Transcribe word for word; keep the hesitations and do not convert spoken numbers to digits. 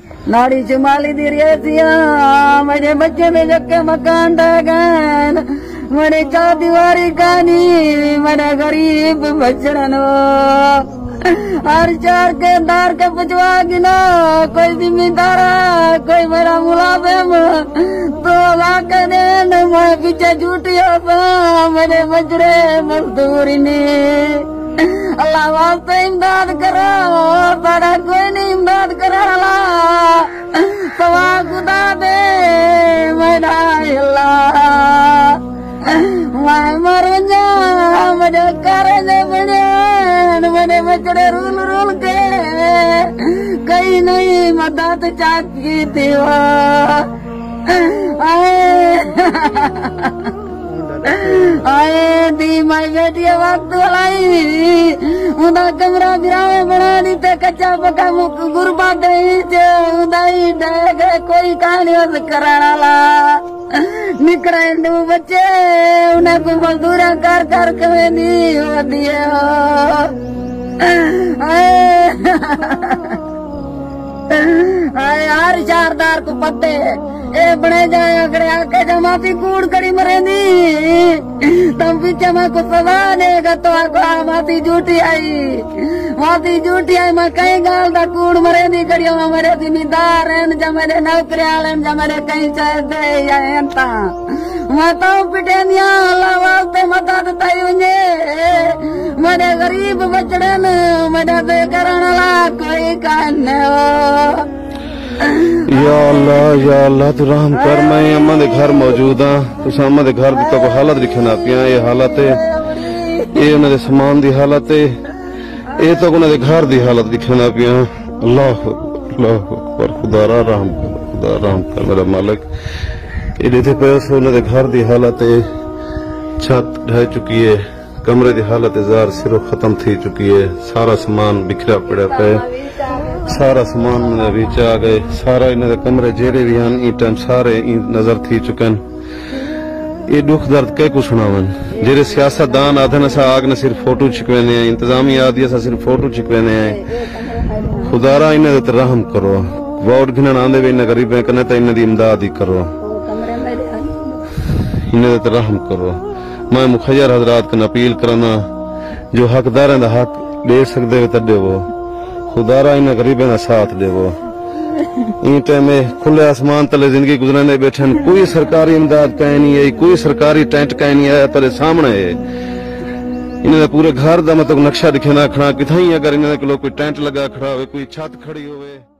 नाड़ी चुमाली दी रेसिया मेरे बच्चे में जक्के मकान डागन मेरे चार दीवारी कानी मेरे गरीब बचड़नो हर चार के दार के पुछवा गिनो कोई जिम्मेदार कोई मेरा मुलाजिम तो लाके देन मैं पीछे झूठी हो मेरे बजरे मजदूरी ने अल्लाह वास्ते इमदाद करो बड़ा कोई नहीं इमदाद करो अल्लाह सवा खुदा दे मेरा अल्लाह मैं मर जा मुझे करे दे बड़े मेरे बचड़े रूल रूल के कहीं नहीं मदद चाहती थी वो आए दी माई बेटी वक्त लाई उदा कमरा गिरावे बना दी ते कच्चा पक्का मुख गुरबा दई जे उदाई डग कोई कहानी उस कराना ला निकले दो बच्चे उन्हें को मजदूरा कर कर के नहीं हो दिए आए हर चारदार को पत्ते ए बने जाए अगड़े आके जमाती कूड़ कड़ी मरेंदी तब पीछे मैं कुछ सवा देगा तो आको माती झूठी आई माती झूठी आई मैं कहीं गाल दा कूड़ मरेंदी कड़ियों में मेरे जिम्मेदार हैं जब मेरे नौकरी आले जब मेरे कहीं चाहे दे या एंता मैं तो पिटे दिया अल्लाह वास्ते मता दताई उन्हे मेरे गरीब बचड़े न मेरे दे करने ला कोई कहने हो या अल्लाह या अल्लाह तू रहम कर मैं अम्मा दे घर मौजूद हाँ तुस अम्मा दे घर तक हालत लिखना पिया ये हालत है ये उन्हें समान दी हालत है ये तो उन्हें घर दी हालत लिखना पिया अल्लाह अल्लाह पर खुदारा रहम कर खुदा रहम कर मेरा मालिक ये देते पे उन्हें घर दी हालत है छत ढह चुकी है कमरे की हालत जार सिरो खत्म थी चुकी है सारा सामान बिखरा पड़ा पे सारा सामान मैंने बीच आ गए सारा इन्हें कमरे जेड़े भी हैं ई टाइम सारे नजर थी चुके ये दुख दर्द कह को सुनावन जेरे सियासतदान आधन असा आग ने सिर्फ फोटो छिकवेने हैं इंतजामी आदि असा सिर्फ फोटो छिकवेने हैं खुदारा इन्हें ते रहम करो वोट गिनन आंदे वे इन गरीबें कने ते इन्हें दी इमदाद ही करो इन्हें ते रहम करो मैं मुखय्यर हजरात कन अपील करना जो हकदार दा हक दे सकदे वे ते देवो खुदारा इन गरीबें का साथ देवो इन टाइम खुले आसमान तले जिंदगी गुजरने बैठे कोई सरकारी इमदाद कहीं नहीं है कोई सरकारी टेंट कहीं नहीं आया तेरे सामने है इन्हें पूरे घर का मतलब नक्शा दिखे ना खड़ा कितना अगर इन्हें कोई टेंट लगा खड़ा हो कोई छत खड़ी हो